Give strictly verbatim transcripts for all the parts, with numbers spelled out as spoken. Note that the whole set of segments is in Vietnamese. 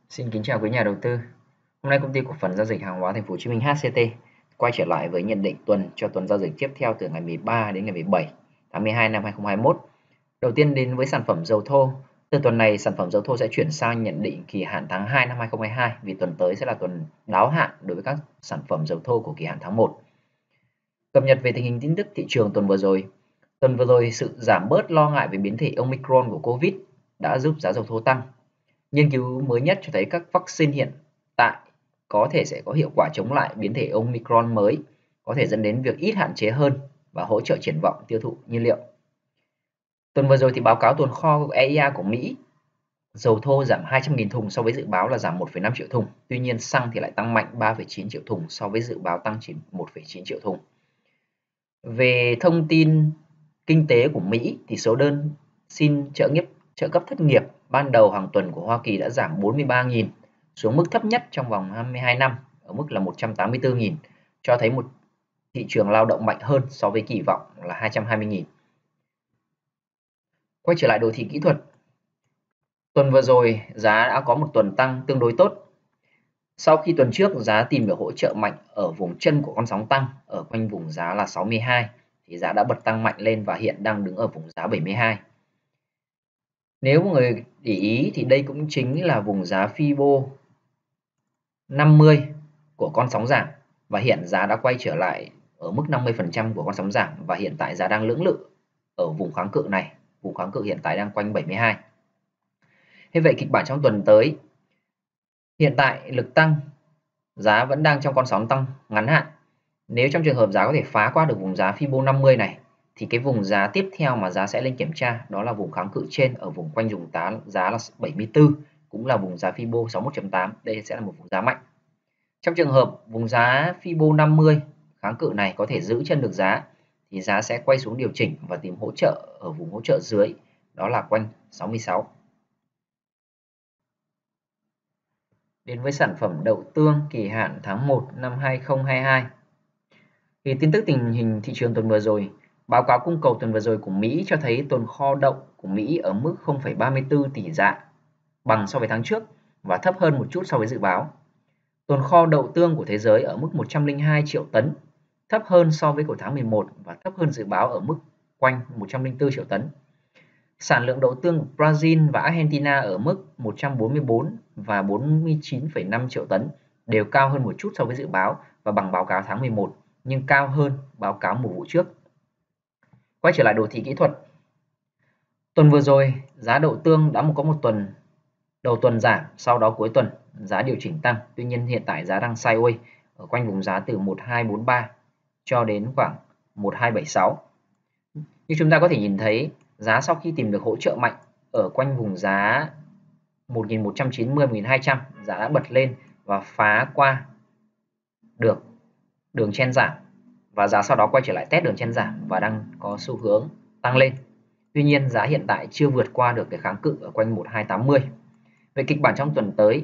Xin kính chào quý nhà đầu tư. Hôm nay công ty cổ phần giao dịch hàng hóa Thành phố Hồ Chí Minh H C T quay trở lại với nhận định tuần cho tuần giao dịch tiếp theo từ ngày mười ba đến ngày mười bảy tháng mười hai năm hai nghìn không trăm hai mươi mốt. Đầu tiên đến với sản phẩm dầu thô. Từ tuần này sản phẩm dầu thô sẽ chuyển sang nhận định kỳ hạn tháng hai năm hai nghìn không trăm hai mươi hai vì tuần tới sẽ là tuần đáo hạn đối với các sản phẩm dầu thô của kỳ hạn tháng một. Cập nhật về tình hình tin tức thị trường tuần vừa rồi. Tuần vừa rồi sự giảm bớt lo ngại về biến thể Omicron của Covid đã giúp giá dầu thô tăng. Nghiên cứu mới nhất cho thấy các vaccine hiện tại có thể sẽ có hiệu quả chống lại biến thể Omicron mới, có thể dẫn đến việc ít hạn chế hơn và hỗ trợ triển vọng tiêu thụ nhiên liệu. Tuần vừa rồi thì báo cáo tồn kho E I A của Mỹ, dầu thô giảm hai trăm nghìn thùng so với dự báo là giảm một phẩy năm triệu thùng. Tuy nhiên xăng thì lại tăng mạnh ba phẩy chín triệu thùng so với dự báo tăng chỉ một phẩy chín triệu thùng. Về thông tin kinh tế của Mỹ thì số đơn xin trợ nghiệp trợ cấp thất nghiệp ban đầu hàng tuần của Hoa Kỳ đã giảm bốn mươi ba nghìn xuống mức thấp nhất trong vòng hai mươi hai năm ở mức là một trăm tám mươi tư nghìn, cho thấy một thị trường lao động mạnh hơn so với kỳ vọng là hai trăm hai mươi nghìn. Quay trở lại đồ thị kỹ thuật. Tuần vừa rồi giá đã có một tuần tăng tương đối tốt. Sau khi tuần trước giá tìm được hỗ trợ mạnh ở vùng chân của con sóng tăng ở quanh vùng giá là sáu mươi hai thì giá đã bật tăng mạnh lên và hiện đang đứng ở vùng giá bảy mươi hai. Nếu mọi người để ý thì đây cũng chính là vùng giá Fibo năm mươi của con sóng giảm và hiện giá đã quay trở lại ở mức năm mươi phần trăm của con sóng giảm và hiện tại giá đang lưỡng lự ở vùng kháng cự này. Vùng kháng cự hiện tại đang quanh bảy mươi hai. Thế vậy kịch bản trong tuần tới, hiện tại lực tăng, giá vẫn đang trong con sóng tăng ngắn hạn. Nếu trong trường hợp giá có thể phá qua được vùng giá Fibo năm mươi này thì cái vùng giá tiếp theo mà giá sẽ lên kiểm tra đó là vùng kháng cự trên ở vùng quanh vùng tá giá là bảy mươi tư, cũng là vùng giá Fibo sáu mươi mốt chấm tám. Đây sẽ là một vùng giá mạnh. Trong trường hợp vùng giá Fibo năm mươi kháng cự này có thể giữ chân được giá thì giá sẽ quay xuống điều chỉnh và tìm hỗ trợ ở vùng hỗ trợ dưới, đó là quanh sáu mươi sáu. Đến với sản phẩm đậu tương kỳ hạn tháng một năm hai nghìn không trăm hai mươi hai. Thì tin tức tình hình thị trường tuần vừa rồi, báo cáo cung cầu tuần vừa rồi của Mỹ cho thấy tồn kho đậu của Mỹ ở mức không phẩy ba mươi tư tỷ dạ, bằng so với tháng trước và thấp hơn một chút so với dự báo. Tồn kho đậu tương của thế giới ở mức một trăm lẻ hai triệu tấn, thấp hơn so với của tháng mười một và thấp hơn dự báo ở mức quanh một trăm lẻ tư triệu tấn. Sản lượng đậu tương của Brazil và Argentina ở mức một trăm bốn mươi bốn và bốn mươi chín phẩy năm triệu tấn, đều cao hơn một chút so với dự báo và bằng báo cáo tháng mười một, nhưng cao hơn báo cáo một vụ trước. Quay trở lại đồ thị kỹ thuật. Tuần vừa rồi, giá đậu tương đã có một tuần đầu tuần giảm, sau đó cuối tuần giá điều chỉnh tăng. Tuy nhiên hiện tại giá đang sideways ở quanh vùng giá từ một nghìn hai trăm bốn mươi ba cho đến khoảng một nghìn hai trăm bảy mươi sáu. Như chúng ta có thể nhìn thấy, giá sau khi tìm được hỗ trợ mạnh ở quanh vùng giá một nghìn một trăm chín mươi, một nghìn hai trăm, giá đã bật lên và phá qua được đường chen giảm và giá sau đó quay trở lại test đường chen giảm và đang có xu hướng tăng lên. Tuy nhiên giá hiện tại chưa vượt qua được cái kháng cự ở quanh một nghìn hai trăm tám mươi. Về kịch bản trong tuần tới,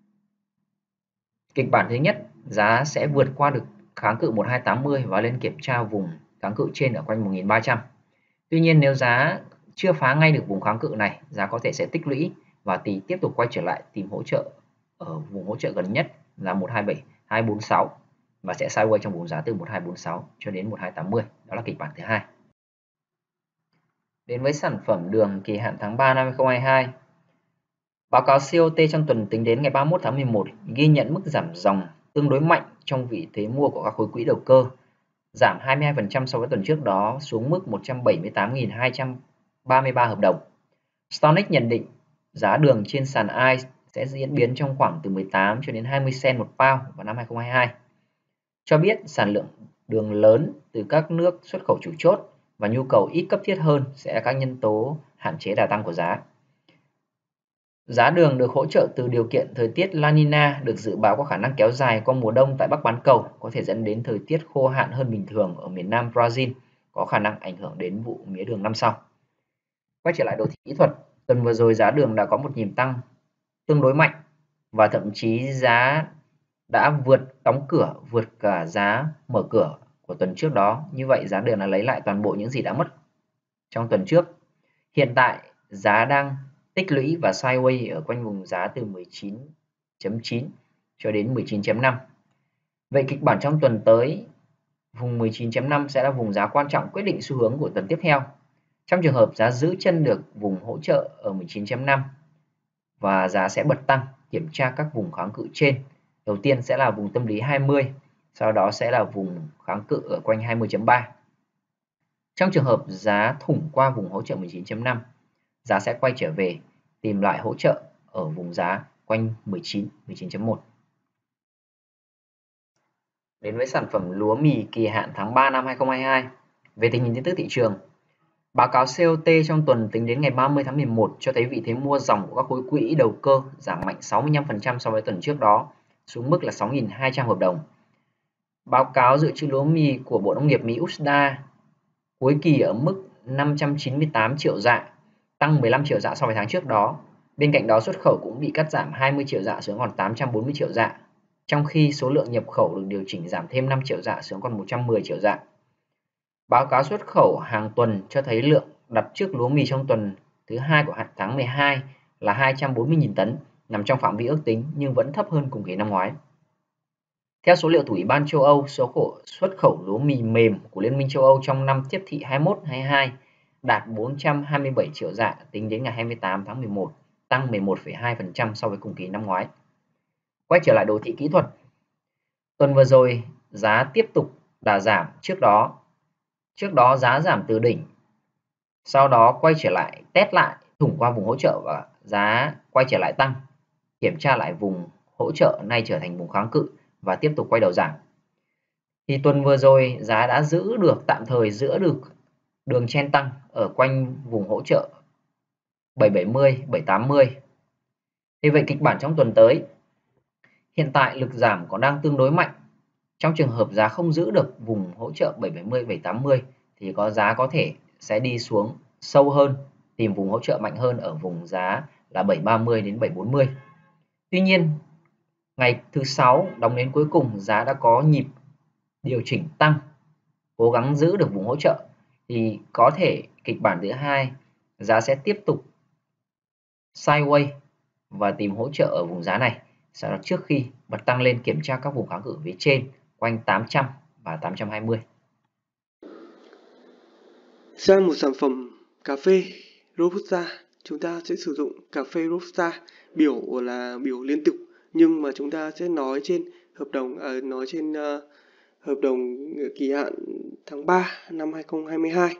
kịch bản thứ nhất, giá sẽ vượt qua được kháng cự một nghìn hai trăm tám mươi và lên kiểm tra vùng kháng cự trên ở quanh một nghìn ba trăm. Tuy nhiên nếu giá chưa phá ngay được vùng kháng cự này, giá có thể sẽ tích lũy và tỷ tiếp tục quay trở lại tìm hỗ trợ ở vùng hỗ trợ gần nhất là một nghìn hai trăm bảy mươi hai, hai trăm bốn mươi sáu và sẽ sideways trong vùng giá từ một nghìn hai trăm bốn mươi sáu cho đến một nghìn hai trăm tám mươi. Đó là kịch bản thứ hai. Đến với sản phẩm đường kỳ hạn tháng ba năm hai nghìn không trăm hai mươi hai. Báo cáo xê o tê trong tuần tính đến ngày ba mươi mốt tháng mười một ghi nhận mức giảm dòng tương đối mạnh trong vị thế mua của các khối quỹ đầu cơ, giảm hai mươi hai phần trăm so với tuần trước đó xuống mức một trăm bảy mươi tám nghìn hai trăm ba mươi ba hợp đồng. Stonex nhận định giá đường trên sàn i xê sẽ diễn biến trong khoảng từ mười tám cho đến hai mươi cent một pound vào năm hai nghìn không trăm hai mươi hai. Cho biết sản lượng đường lớn từ các nước xuất khẩu chủ chốt và nhu cầu ít cấp thiết hơn sẽ là các nhân tố hạn chế đà tăng của giá. Giá đường được hỗ trợ từ điều kiện thời tiết La Nina được dự báo có khả năng kéo dài qua mùa đông tại Bắc bán cầu, có thể dẫn đến thời tiết khô hạn hơn bình thường ở miền Nam Brazil, có khả năng ảnh hưởng đến vụ mía đường năm sau. Quay trở lại đồ thị kỹ thuật, tuần vừa rồi giá đường đã có một nhịp tăng tương đối mạnh và thậm chí giá đã vượt đóng cửa, vượt cả giá mở cửa của tuần trước đó. Như vậy giá đường đã lấy lại toàn bộ những gì đã mất trong tuần trước. Hiện tại giá đang tích lũy và sideways ở quanh vùng giá từ mười chín chấm chín cho đến mười chín chấm năm. Vậy kịch bản trong tuần tới, vùng mười chín chấm năm sẽ là vùng giá quan trọng quyết định xu hướng của tuần tiếp theo. Trong trường hợp giá giữ chân được vùng hỗ trợ ở mười chín chấm năm và giá sẽ bật tăng, kiểm tra các vùng kháng cự trên. Đầu tiên sẽ là vùng tâm lý hai mươi, sau đó sẽ là vùng kháng cự ở quanh hai mươi chấm ba. Trong trường hợp giá thủng qua vùng hỗ trợ mười chín chấm năm, giá sẽ quay trở về tìm lại hỗ trợ ở vùng giá quanh mười chín, mười chín chấm một. Đến với sản phẩm lúa mì kỳ hạn tháng ba năm hai không hai hai. Về tình hình tin tức thị trường, báo cáo xê o tê trong tuần tính đến ngày ba mươi tháng mười một cho thấy vị thế mua dòng của các khối quỹ đầu cơ giảm mạnh sáu mươi lăm phần trăm so với tuần trước đó, xuống mức là sáu nghìn hai trăm hợp đồng. Báo cáo dự trữ lúa mì của Bộ Nông nghiệp Mỹ u ét đê a cuối kỳ ở mức năm trăm chín mươi tám triệu dạ, tăng mười lăm triệu dạ so với tháng trước đó. Bên cạnh đó, xuất khẩu cũng bị cắt giảm hai mươi triệu dạ xuống còn tám trăm bốn mươi triệu dạ, trong khi số lượng nhập khẩu được điều chỉnh giảm thêm năm triệu dạ xuống còn một trăm mười triệu dạ. Báo cáo xuất khẩu hàng tuần cho thấy lượng đặt trước lúa mì trong tuần thứ hai của tháng mười hai là hai trăm bốn mươi nghìn tấn, nằm trong phạm vi ước tính nhưng vẫn thấp hơn cùng kỳ năm ngoái. Theo số liệu từ Ủy ban châu Âu, số khổ xuất khẩu lúa mì mềm của Liên minh châu Âu trong năm tiếp thị hai mươi mốt hai mươi hai đạt bốn trăm hai mươi bảy triệu dạ tính đến ngày hai mươi tám tháng mười một, tăng mười một phẩy hai phần trăm so với cùng kỳ năm ngoái. Quay trở lại đồ thị kỹ thuật, tuần vừa rồi giá tiếp tục đà giảm trước đó. Trước đó giá giảm từ đỉnh, sau đó quay trở lại test lại, thủng qua vùng hỗ trợ và giá quay trở lại tăng, kiểm tra lại vùng hỗ trợ nay trở thành vùng kháng cự và tiếp tục quay đầu giảm. Thì tuần vừa rồi giá đã giữ được tạm thời giữ được đường chen tăng ở quanh vùng hỗ trợ bảy trăm bảy mươi, bảy trăm tám mươi. Thì vậy kịch bản trong tuần tới, hiện tại lực giảm còn đang tương đối mạnh. Trong trường hợp giá không giữ được vùng hỗ trợ bảy trăm bảy mươi, bảy trăm tám mươi thì có giá có thể sẽ đi xuống sâu hơn, tìm vùng hỗ trợ mạnh hơn ở vùng giá là bảy trăm ba mươi đến bảy trăm bốn mươi. Tuy nhiên, ngày thứ sáu đóng đến cuối cùng giá đã có nhịp điều chỉnh tăng, cố gắng giữ được vùng hỗ trợ thì có thể kịch bản thứ hai giá sẽ tiếp tục sideways và tìm hỗ trợ ở vùng giá này, sau đó trước khi bật tăng lên kiểm tra các vùng kháng cự phía trên quanh tám trăm và tám trăm hai mươi. Sang một sản phẩm cà phê Robusta, chúng ta sẽ sử dụng cà phê Robusta, biểu là biểu liên tục, nhưng mà chúng ta sẽ nói trên hợp đồng à, nói trên uh, hợp đồng kỳ hạn tháng ba năm hai không hai hai.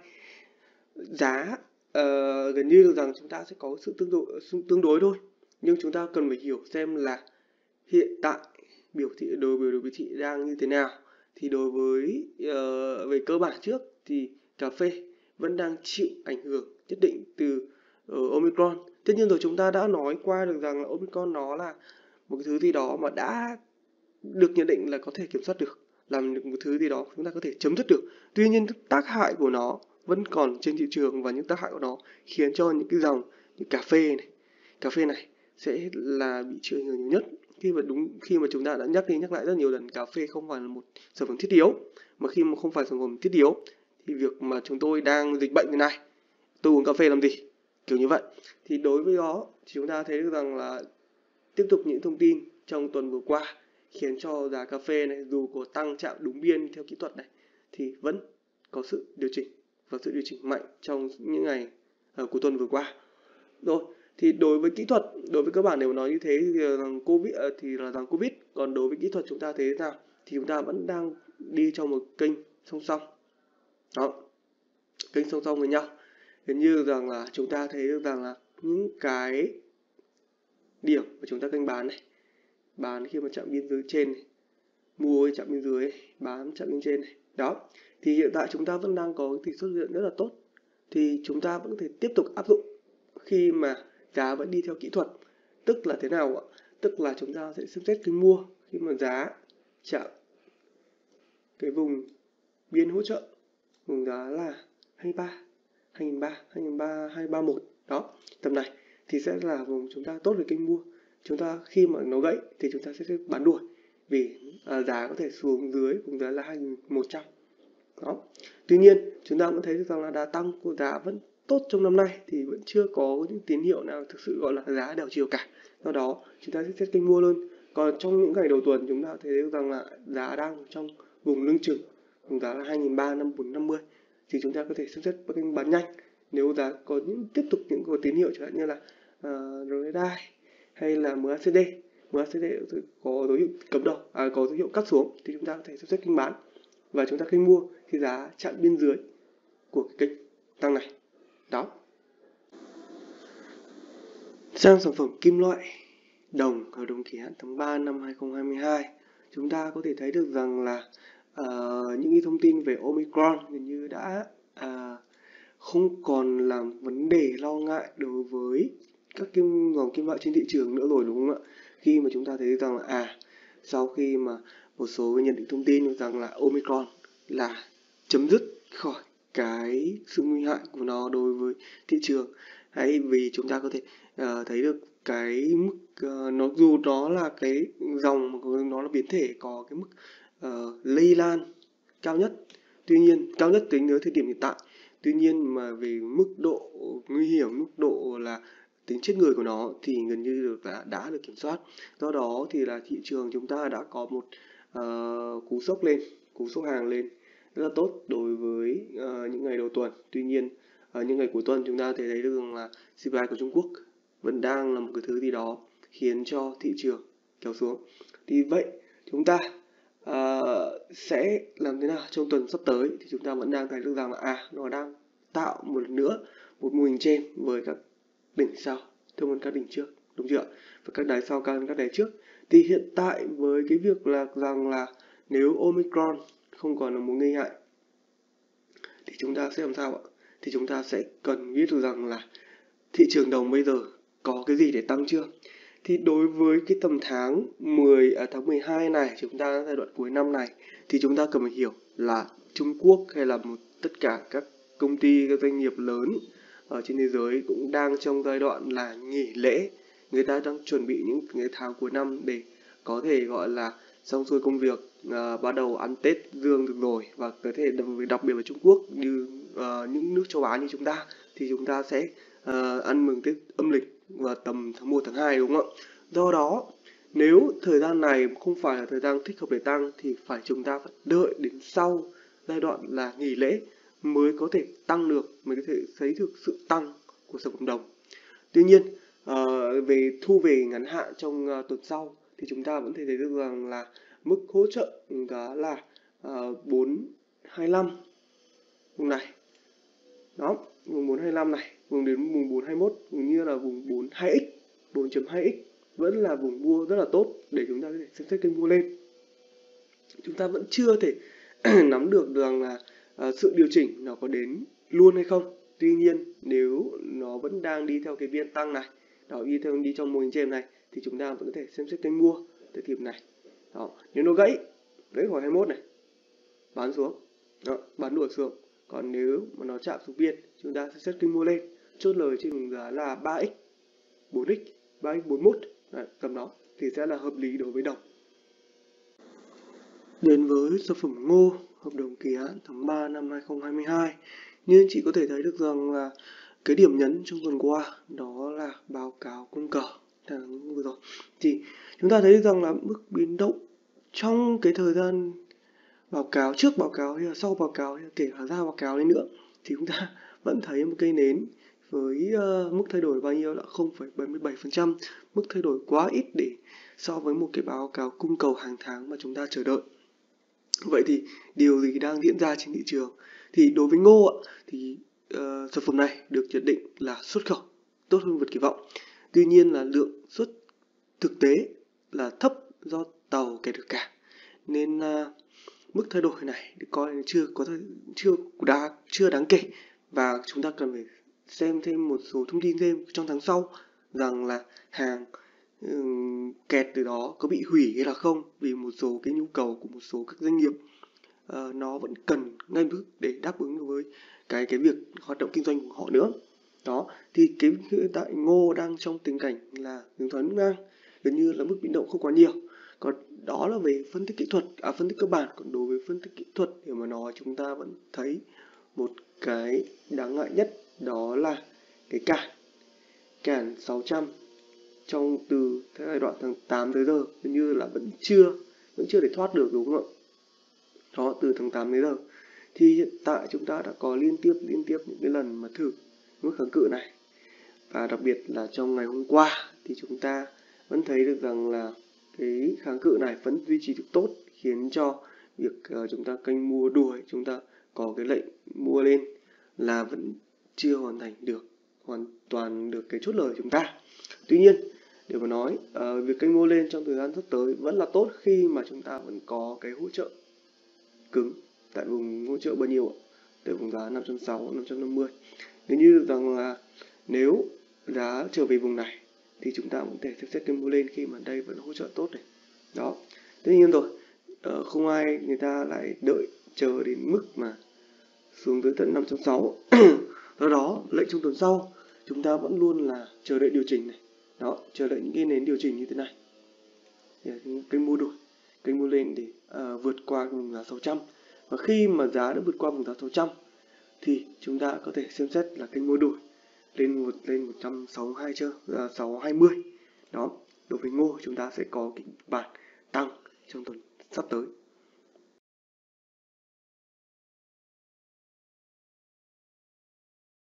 Giá uh, gần như được rằng chúng ta sẽ có sự tương đối tương đối thôi, nhưng chúng ta cần phải hiểu xem là hiện tại biểu thị đối với biểu thị đang như thế nào. Thì đối với uh, về cơ bản trước thì cà phê vẫn đang chịu ảnh hưởng nhất định từ uh, Omicron. Tất nhiên rồi, chúng ta đã nói qua được rằng là Omicron nó là một cái thứ gì đó mà đã được nhận định là có thể kiểm soát được, làm được một thứ gì đó chúng ta có thể chấm dứt được. Tuy nhiên tác hại của nó vẫn còn trên thị trường, và những tác hại của nó khiến cho những cái dòng như cà phê này, cà phê này sẽ là bị chịu ảnh hưởng nhiều nhất. Khi mà đúng khi mà chúng ta đã nhắc đi nhắc lại rất nhiều lần, cà phê không phải là một sản phẩm thiết yếu, mà khi mà không phải sản phẩm thiết yếu thì việc mà chúng tôi đang dịch bệnh như này, tôi uống cà phê làm gì, kiểu như vậy. Thì đối với đó thì chúng ta thấy được rằng là tiếp tục những thông tin trong tuần vừa qua khiến cho giá cà phê này dù có tăng chạm đúng biên theo kỹ thuật này thì vẫn có sự điều chỉnh và sự điều chỉnh mạnh trong những ngày uh, của tuần vừa qua. Rồi, thì đối với kỹ thuật, đối với các bạn nếu nói như thế thì là rằng Covid uh, thì là rằng Covid, còn đối với kỹ thuật chúng ta thấy thế nào thì chúng ta vẫn đang đi trong một kênh song song. Đó, kênh song song với nhau. Gần như rằng là chúng ta thấy được rằng là những cái điểm mà chúng ta kênh bán này, bán khi mà chạm biên giới trên này, mua chạm biên dưới này, bán chạm biên trên này, đó thì hiện tại chúng ta vẫn đang có tỷ suất lợi nhuận rất là tốt, thì chúng ta vẫn có thể tiếp tục áp dụng khi mà giá vẫn đi theo kỹ thuật. Tức là thế nào ạ? Tức là chúng ta sẽ xem xét cái mua khi mà giá chạm cái vùng biên hỗ trợ, vùng giá là hai mươi ba, hai nghìn ba trăm, hai nghìn ba trăm, hai trăm ba mươi mốt, đó tầm này thì sẽ là vùng chúng ta tốt về kênh mua. Chúng ta khi mà nó gãy thì chúng ta sẽ bán đuổi, vì à, giá có thể xuống dưới vùng giá là hai nghìn một trăm. Đó. Tuy nhiên chúng ta vẫn thấy được rằng là đà tăng của giá vẫn tốt trong năm nay, thì vẫn chưa có những tín hiệu nào thực sự gọi là giá đảo chiều cả. Do đó chúng ta sẽ xét kênh mua luôn. Còn trong những ngày đầu tuần chúng ta thấy rằng là giá đang trong vùng lưng chừng, vùng giá là hai nghìn ba trăm năm mươi năm mươi, thì chúng ta có thể xem xét các kênh bán nhanh. Nếu giá có những tiếp tục những có tín hiệu chẳng hạn như là uh, rờ ét i hay là em a xê đê, em a xê đê có dấu hiệu cấm đầu, à, có dấu hiệu cắt xuống, thì chúng ta có thể xem xét kênh bán và chúng ta kênh mua khi giá chạm biên dưới của cái kênh tăng này. Đó. Sang sản phẩm kim loại đồng, hợp đồng kỳ hạn tháng ba năm hai không hai hai, chúng ta có thể thấy được rằng là uh, những cái thông tin về Omicron gần như đã uh, không còn làm vấn đề lo ngại đối với các kim dòng kim loại trên thị trường nữa rồi, đúng không ạ? Khi mà chúng ta thấy rằng là à sau khi mà một số nhận định thông tin rằng là Omicron là chấm dứt khỏi cái sự nguy hại của nó đối với thị trường, hay vì chúng ta có thể uh, thấy được cái mức uh, nó dù nó là cái dòng nó là biến thể có cái mức uh, lây lan cao nhất, tuy nhiên cao nhất tính đến thời điểm hiện tại, tuy nhiên mà về mức độ nguy hiểm, mức độ là tính chết người của nó thì gần như được đã, đã được kiểm soát. Do đó thì là thị trường chúng ta đã có một uh, cú sốc lên, cú sốc hàng lên rất là tốt đối với uh, những ngày đầu tuần. Tuy nhiên ở những ngày cuối tuần chúng ta thể thấy được là xê pê i của Trung Quốc vẫn đang là một cái thứ gì đó khiến cho thị trường kéo xuống. Thì vậy chúng ta uh, sẽ làm thế nào trong tuần sắp tới? Thì chúng ta vẫn đang thấy được rằng là à nó đang tạo một lần nữa một mô hình trên với các đỉnh sau thấp hơn các đỉnh trước, đúng chưa? Và các đáy sau cao hơn các đáy trước. Thì hiện tại với cái việc là rằng là nếu Omicron không còn là mối nguy hại thì chúng ta sẽ làm sao ạ? Thì chúng ta sẽ cần biết được rằng là thị trường đồng bây giờ có cái gì để tăng chưa? Thì đối với cái tầm tháng mười, à, tháng mười hai này, chúng ta giai đoạn cuối năm này, thì chúng ta cần phải hiểu là Trung Quốc hay là một tất cả các công ty, các doanh nghiệp lớn ở trên thế giới cũng đang trong giai đoạn là nghỉ lễ. Người ta đang chuẩn bị những cái tháng cuối năm để có thể gọi là xong xuôi công việc, à, bắt đầu ăn Tết Dương được rồi, và có thể đặc biệt là Trung Quốc như uh, những nước châu Á như chúng ta thì chúng ta sẽ uh, ăn mừng Tết âm lịch vào tầm tháng một, tháng hai, đúng không ạ? Do đó nếu thời gian này không phải là thời gian thích hợp để tăng thì phải chúng ta phải đợi đến sau giai đoạn là nghỉ lễ mới có thể tăng được, mới có thể thấy được sự tăng của sản phẩm đồng. Tuy nhiên uh, về thu về ngắn hạn trong uh, tuần sau thì chúng ta vẫn thể thấy được rằng là mức hỗ trợ đó là uh, bốn hai lăm vùng này, đó, vùng bốn hai lăm này, vùng đến vùng bốn hai mốt, cũng như là vùng bốn hai x, bốn chấm hai x vẫn là vùng mua rất là tốt để chúng ta có thể xem xét kênh mua lên. Chúng ta vẫn chưa thể nắm được rằng là uh, sự điều chỉnh nó có đến luôn hay không. Tuy nhiên nếu nó vẫn đang đi theo cái biên tăng này, đó, đi theo đi trong mô hình trên này, thì chúng ta vẫn có thể xem xét kênh mua tới điểm này. Đó, nếu nó gãy gãy khỏi hai mươi mốt này, bán xuống, đó, bán đuổi xuống. Còn nếu mà nó chạm xuống biên, chúng ta sẽ xét kênh mua lên, chốt lời trên vùng giá là ba x, bốn x, ba x bốn mươi mốt, đấy, tầm đó thì sẽ là hợp lý đối với đồng. Đến với sản phẩm ngô, hợp đồng kỳ hạn tháng ba năm hai không hai hai, như anh chị có thể thấy được rằng là cái điểm nhấn trong tuần qua đó là báo cáo cung cầu tháng vừa rồi. Thì chúng ta thấy rằng là mức biến động trong cái thời gian báo cáo, trước báo cáo hay là sau báo cáo, hay là kể cả ra báo cáo đi nữa, thì chúng ta vẫn thấy một cây nến với uh, mức thay đổi bao nhiêu là không phẩy bảy mươi bảy phần trăm, mức thay đổi quá ít để so với một cái báo cáo cung cầu hàng tháng mà chúng ta chờ đợi. Vậy thì điều gì đang diễn ra trên thị trường? Thì đối với ngô ạ, thì uh, sản phẩm này được nhận định là xuất khẩu tốt hơn vượt kỳ vọng. Tuy nhiên là lượng xuất thực tế là thấp do tàu kẹt ở cảng, nên uh, mức thay đổi này được coi là chưa có chưa đáng chưa đáng kể, và chúng ta cần phải xem thêm một số thông tin thêm trong tháng sau rằng là hàng um, kẹt từ đó có bị hủy hay là không, vì một số cái nhu cầu của một số các doanh nghiệp uh, nó vẫn cần ngay bước để đáp ứng với cái cái việc hoạt động kinh doanh của họ nữa. Đó, thì cái tại ngô đang trong tình cảnh là hướng thoáng ngang, gần như là mức biến động không quá nhiều. Còn đó là về phân tích kỹ thuật, à phân tích cơ bản. Còn đối với phân tích kỹ thuật thì mà nói, chúng ta vẫn thấy một cái đáng ngại nhất, đó là cái cản cản sáu trăm trong từ giai đoạn tháng tám tới giờ gần như là vẫn chưa vẫn chưa thể thoát được, đúng không ạ? Đó, từ tháng tám đến giờ thì hiện tại chúng ta đã có liên tiếp liên tiếp những cái lần mà thử mức kháng cự này, và đặc biệt là trong ngày hôm qua thì chúng ta vẫn thấy được rằng là cái kháng cự này vẫn duy trì được tốt, khiến cho việc uh, chúng ta kênh mua đuổi, chúng ta có cái lệnh mua lên là vẫn chưa hoàn thành được hoàn toàn được cái chốt lời của chúng ta. Tuy nhiên để mà nói uh, việc kênh mua lên trong thời gian sắp tới vẫn là tốt khi mà chúng ta vẫn có cái hỗ trợ cứng tại vùng hỗ trợ bao nhiêu ạ? Tại vùng giá năm trăm sáu mươi, năm trăm năm mươi. Nếu như rằng là nếu giá trở về vùng này thì chúng ta cũng thể xem xét kênh mua lên khi mà đây vẫn hỗ trợ tốt này. Đó. Tất nhiên rồi, uh, không ai người ta lại đợi chờ đến mức mà xuống tới tận năm trăm sáu mươi. Do đó, lệnh trong tuần sau chúng ta vẫn luôn là chờ đợi điều chỉnh này. Đó, chờ đợi những cái nến điều chỉnh như thế này. Kênh mua đuổi, kênh mua lên để uh, vượt qua vùng giá sáu trăm. Và khi mà giá đã vượt qua vùng giá sáu trăm thì chúng ta có thể xem xét là kênh mua đuổi lên một lên một trăm sáu mươi hai chưa, uh, sáu trăm hai mươi. Đó, đối với ngô chúng ta sẽ có kịch bản tăng trong tuần sắp tới.